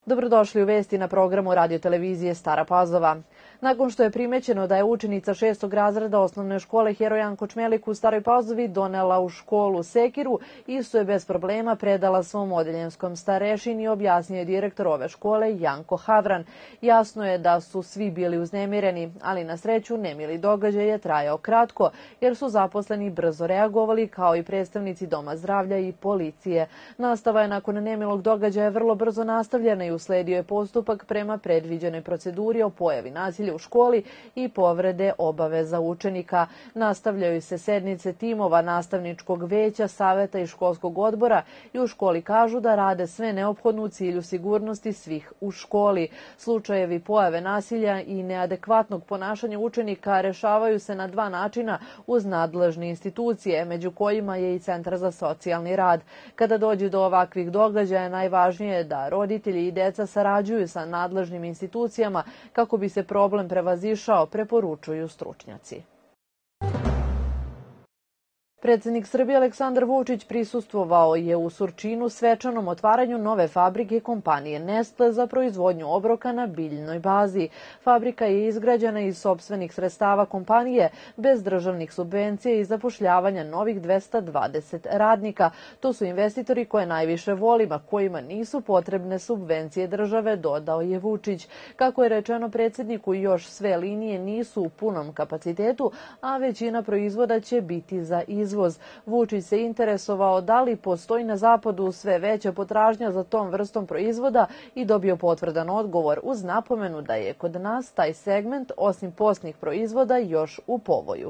Dobrodošli u vesti na programu radiotelevizije Stara Pazova. Nakon što je primećeno da je učenica 6. razreda osnovne škole Heroj Janko Čmelik u Staroj Pazovi donela u školu sekiru, istu je bez problema predala svom odeljenskom starešini i objasnio je direktor ove škole Janko Havran. Jasno je da su svi bili uznemireni, ali na sreću nemili događaj je trajao kratko, jer su zaposleni brzo reagovali, kao i predstavnici Doma zdravlja i policije. Nastava je nakon nemilog događaja vrlo brzo nastavljena i usledio je postupak prema predviđenoj proceduri o pojavi nasilja u školi i povrede obaveza učenika. Nastavljaju se sednice timova nastavničkog veća, saveta i školskog odbora i u školi kažu da rade sve neophodno u cilju sigurnosti svih u školi. Slučajevi pojave nasilja i neadekvatnog ponašanja učenika rešavaju se na dva načina uz nadležne institucije, među kojima je i Centar za socijalni rad. Kada dođe do ovakvih događaja, najvažnije je da roditelji i deca sarađuju sa nadležnim institucijama kako bi se problem prevazišao, preporučuju stručnjaci. Predsednik Srbije Aleksandar Vučić prisustvovao je u Surčinu svečanom otvaranju nove fabrike kompanije Nestle za proizvodnju obroka na biljnoj bazi. Fabrika je izgrađena iz sopstvenih sredstava kompanije, bez državnih subvencija i zapošljavanja novih 220 radnika. To su investitori koje najviše volimo, kojima nisu potrebne subvencije države, dodao je Vučić. Kako je rečeno predsedniku, još sve linije nisu u punom kapacitetu, a većina proizvoda će biti za izvoz. Vučić se interesovao da li postoji na zapadu sve veća potražnja za tom vrstom proizvoda i dobio potvrdan odgovor uz napomenu da je kod nas taj segment osim postnih proizvoda još u povoju.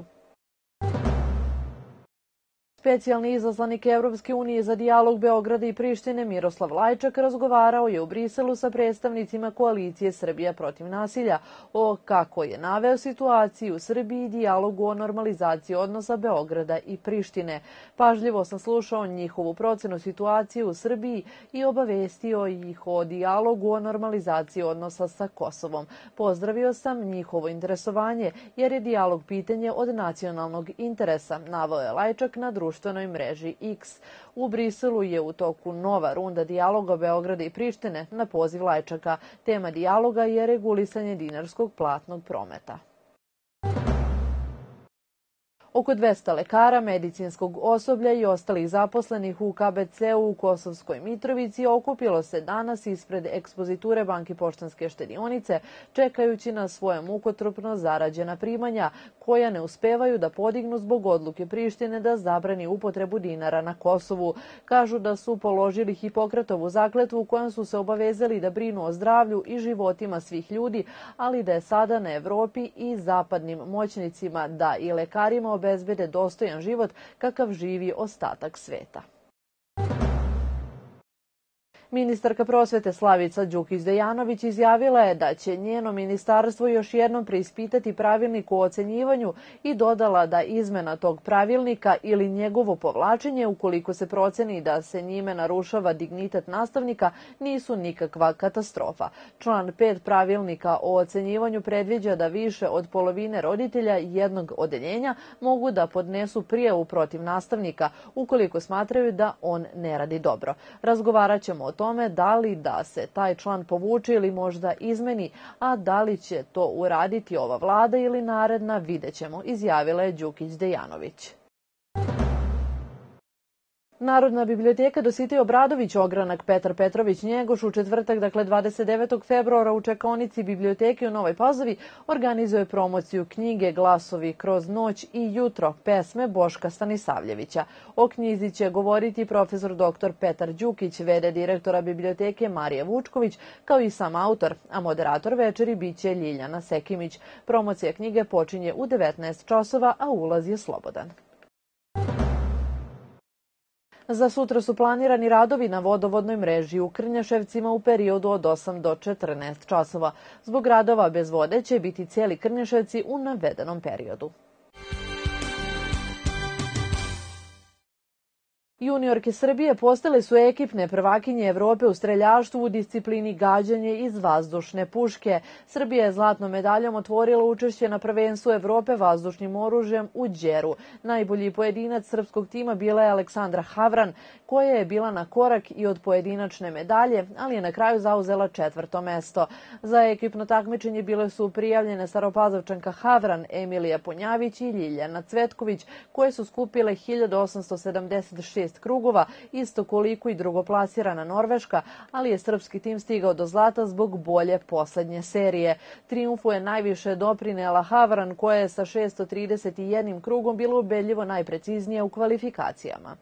Specijalni izaslanik Evropske unije za dijalog Beograda i Prištine Miroslav Lajčak razgovarao je u Briselu sa predstavnicima koalicije Srbija protiv nasilja o, kako je naveo, situaciji u Srbiji i dijalogu o normalizaciji odnosa Beograda i Prištine. Pažljivo sam slušao njihovu procenu situacije u Srbiji i obavestio ih o dijalogu o normalizaciji odnosa sa Kosovom. Pozdravio sam njihovo interesovanje jer je dijalog pitanje od nacionalnog interesa, naveo je Lajčak na društvenoj mreži X. U Briselu je u toku nova runda dijaloga Beograda i Prištine na poziv Lajčaka. Tema dijaloga je regulisanje dinarskog platnog prometa. Oko 200 lekara, medicinskog osoblja i ostalih zaposlenih u KBC-u u Kosovskoj Mitrovici okupilo se danas ispred ekspoziture Banke Poštanske štedionice, čekajući na svoje mukotrpno zarađena primanja, koja ne uspevaju da podignu zbog odluke Prištine da zabrani upotrebu dinara na Kosovu. Kažu da su položili Hipokratovu zakletvu kojom su se obavezali da brinu o zdravlju i životima svih ljudi, ali da je sada na Evropi i zapadnim moćnicima da i lekarima obezbede dostojan život kakav živi ostatak sveta. Ministarka prosvete Slavica Đukić Dejanović izjavila je da će njeno ministarstvo još jednom preispitati pravilnik o ocenjivanju i dodala da izmena tog pravilnika ili njegovo povlačenje, ukoliko se proceni da se njime narušava dignitet nastavnika, nisu nikakva katastrofa. Član 5 pravilnika o ocenjivanju predviđa da više od polovine roditelja jednog odeljenja mogu da podnesu prijavu protiv nastavnika ukoliko smatraju da on ne radi dobro. Razgovarat ćemo o tome da li da se taj član povuče ili možda izmeni, a da li će to uraditi ova vlada ili naredna, videćemo, izjavila je Đukić Dejanović. Narodna biblioteka Dositej Obradović Ogranak Petar Petrović Njegoš u četvrtak, dakle 29. februara u čekaonici biblioteke u Novoj Pazovi organizuje promociju knjige Glasovi kroz noć i jutro, pesme Boška Stanisavljevića. O knjizi će govoriti profesor dr. Petar Đukić, v.d. direktora biblioteke Marija Vučković, kao i sam autor, a moderator večeri biće Ljiljana Sekimić. Promocija knjige počinje u 19 časova, a ulaz je slobodan. Za sutra su planirani radovi na vodovodnoj mreži u Krnjaševcima u periodu od 8 do 14 časova. Zbog radova bez vode će biti cijeli Krnjaševci u navedenom periodu. Juniorke Srbije postale su ekipne prvakinje Evrope u streljaštvu u disciplini gađanje iz vazdušne puške. Srbija je zlatnom medaljom otvorila učešće na prvenstvu Evrope vazdušnim oružjem u Đeru. Najbolji pojedinac srpskog tima bila je Aleksandra Havran, koja je bila na korak i od pojedinačne medalje, ali je na kraju zauzela 4. mesto. Za ekipno takmičenje bile su prijavljene Staropazovčanka Havran, Emilija Ponjavić i Ljiljana Cvetković, koje su skupile 1876 krugova, isto koliko i drugoplasirana Norveška, ali je srpski tim stigao do zlata zbog bolje poslednje serije. Trijumfu je najviše doprinela Havran, koja je sa 631 krugom bila ubedljivo najpreciznija u kvalifikacijama.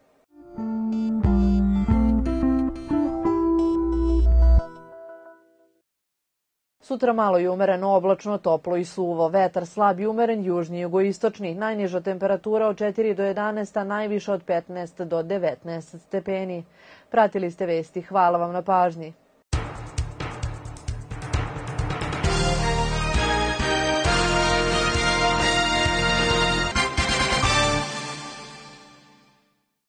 Sutra malo i umereno oblačno, toplo i suvo. Vetar slab i umeren, južni i jugoistočni. Najniža temperatura od 4 do 11, a najviša od 15 do 19 stepeni. Pratili ste vesti. Hvala vam na pažnji.